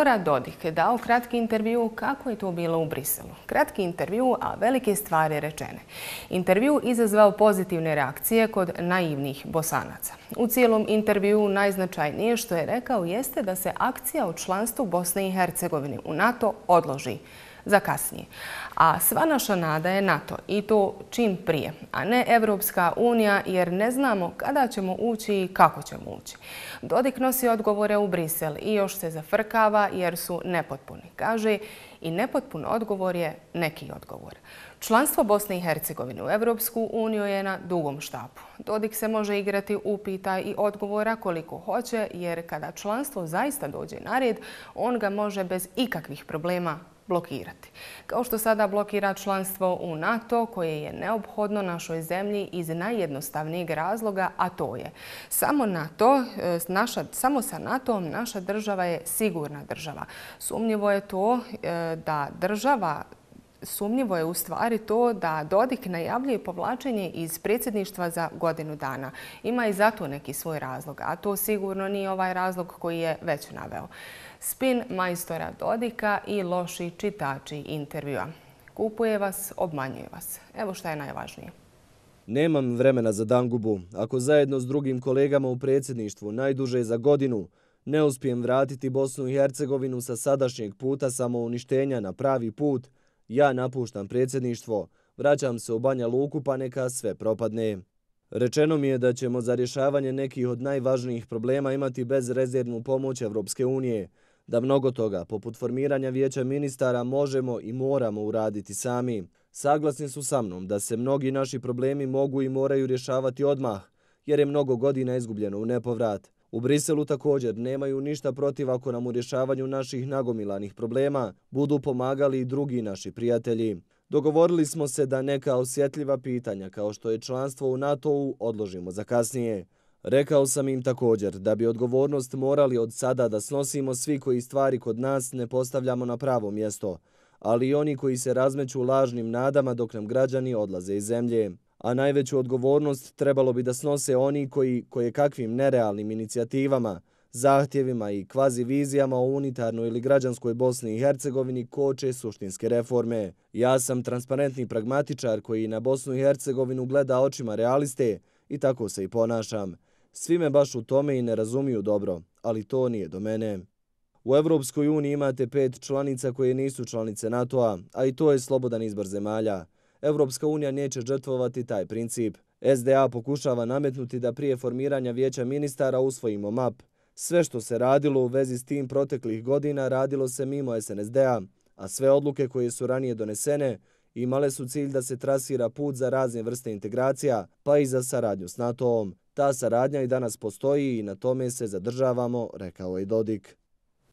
Milorad Dodik je dao kratki intervju kako je to bilo u Briselu. Kratki intervju, a velike stvari rečene. Intervju izazvao pozitivne reakcije kod naivnih Bosanaca. U cijelom intervju najznačajnije što je rekao jeste da se akcija o članstvu Bosne i Hercegovine u NATO odloži za kasnije. A sva naša nada je NATO i to čim prije, a ne Evropska unija jer ne znamo kada ćemo ući i kako ćemo ući. Dodik nosi odgovore u Brisel i još se zafrkava jer su nepotpuni. Kaže i nepotpun odgovor je neki odgovor. Članstvo Bosne i Hercegovine u Evropsku uniju je na dugom štapu. Dodik se može igrati upita i odgovora koliko hoće jer kada članstvo zaista dođe na red, on ga može bez ikakvih problema blokirati. Kao što sada blokira članstvo u NATO koje je neophodno našoj zemlji iz najjednostavnijeg razloga, a to je samo sa NATO-om naša država je sigurna država. Sumnjivo je u stvari to da Dodik najavljuje povlačenje iz predsjedništva za godinu dana. Ima i zato neki svoj razlog, a to sigurno nije ovaj razlog koji je već naveo. Spin majstora Dodika i loši čitači intervjua. Kupuje vas, obmanjuje vas. Evo šta je najvažnije. Nemam vremena za dangubu. Ako zajedno s drugim kolegama u predsjedništvu najduže za godinu ne uspijem vratiti Bosnu i Hercegovinu sa sadašnjeg puta samouništenja na pravi put, ja napuštam predsjedništvo, vraćam se u Banja Luku pa neka sve propadne. Rečeno mi je da ćemo za rješavanje nekih od najvažnijih problema imati bezrezervnu pomoć Evropske unije, da mnogo toga, poput formiranja vijeća ministara, možemo i moramo uraditi sami. Saglasni su sa mnom da se mnogi naši problemi mogu i moraju rješavati odmah, jer je mnogo godina izgubljeno u nepovrat. U Briselu također nemaju ništa protiv ako nam u rješavanju naših nagomilanih problema budu pomagali i drugi naši prijatelji. Dogovorili smo se da neka osjetljiva pitanja kao što je članstvo u NATO-u odložimo za kasnije. Rekao sam im također da bi odgovornost morali od sada da snosimo svi koji stvari kod nas ne postavljamo na pravo mjesto, ali i oni koji se razmeću lažnim nadama dok nam građani odlaze iz zemlje. A najveću odgovornost trebalo bi da snose oni koji kakvim nerealnim inicijativama, zahtjevima i kvazi vizijama o unitarnoj ili građanskoj Bosni i Hercegovini koče suštinske reforme. Ja sam transparentni pragmatičar koji na Bosnu i Hercegovinu gleda očima realiste i tako se i ponašam. Svi me baš u tome i ne razumiju dobro, ali to nije do mene. U Evropskoj uniji imate 5 članica koje nisu članice NATO-a, a i to je slobodan izbor zemalja. Evropska unija neće žrtvovati taj princip. SDA pokušava nametnuti da prije formiranja vijeća ministara usvojimo MAP. Sve što se radilo u vezi s tim proteklih godina radilo se mimo SNSD-a, a sve odluke koje su ranije donesene imale su cilj da se trasira put za razne vrste integracija, pa i za saradnju s NATO-om. Ta saradnja i danas postoji i na tome se zadržavamo, rekao je Dodik.